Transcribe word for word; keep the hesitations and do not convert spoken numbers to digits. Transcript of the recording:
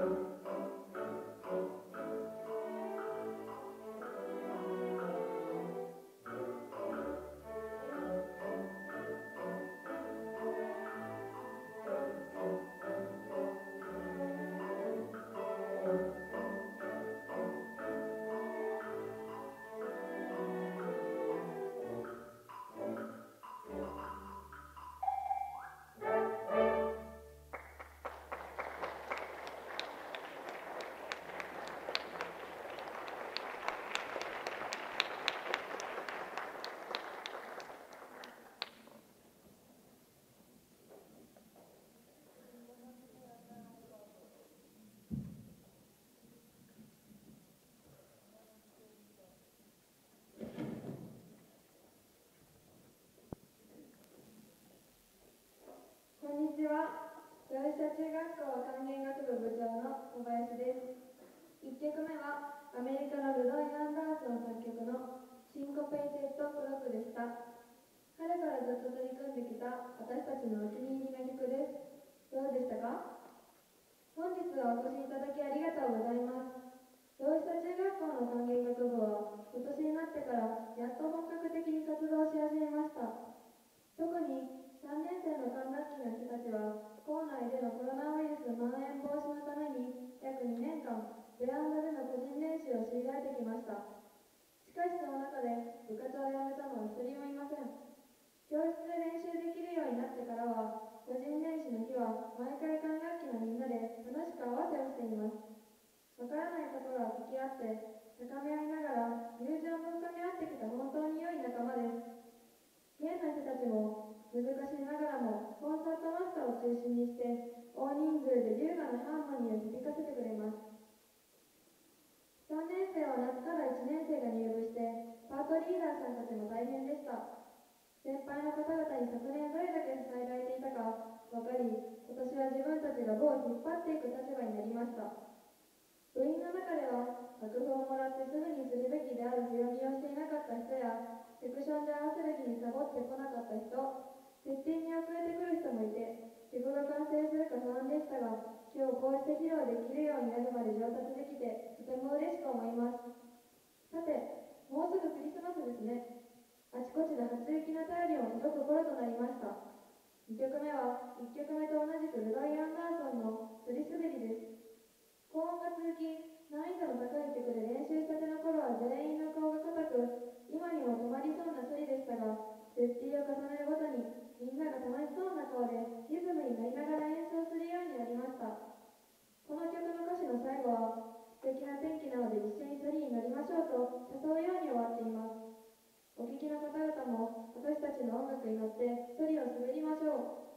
こんにちは。同志社中学校管弦楽部部長の小林です。いっきょくめはアメリカのルドイ・アンダーソン作曲のシンコペイテッド・クロックでした。春からずっと取り組んできた私たちのお気に入りの曲です。どうでしたか？本日はお越しいただきありがとうございます。同志社中学校の管弦楽部は今年になってからやっと本格的に活動し始めました。特にさんねんせいの管楽器の人たちは校内でのコロナウイルス蔓延防止のために約にねんかんベランダでの個人練習を強いられてきました。しかしその中で部活を辞めたのは一人もいません。教室で練習できるようになってからは個人練習の日は毎回管楽器のみんなで楽しく合わせをしています。わからないところは聞き合って高め合いながら友情も深め合ってきた本当に良い仲間です。現の人たちも難しいながらもコンサートマスターを中心にして大人数で優雅なハーモニーを響かせてくれます。さんねんせいは夏からいちねんせいが入部してパートリーダーさんたちも大変でした。先輩の方々に昨年どれだけ支えられていたか分かり、今年は自分たちが部を引っ張っていく立場になりました。部員の中では楽譜をもらってすぐにするべきである譜読みをしていなかった人やセクションで合わせる日にサボってこなかった人、設定に遅れてくる人もいて、曲が完成するか不安でしたが、今日こうして披露できるようになるまで上達できてとても嬉しく思います。さて、もうすぐクリスマスですね。あちこちで初雪の便りも届く頃となりました。にきょくめはいっきょくめと同じくルドイ・アンダーソンの「そりすべり」です。高音が続き、難易度の高い曲で練習したての頃は全員の顔が硬く、今にも止まりそうな処理でしたが、セッティを重ねるごとにみんなが楽しそうな顔でリズムに乗りながら演奏するようになりました。この曲の歌詞の最後は、素敵な天気なので一緒にソリに乗りましょうと誘うように終わっています。お聴きの方々も私たちの音楽に乗ってソリを滑りましょう。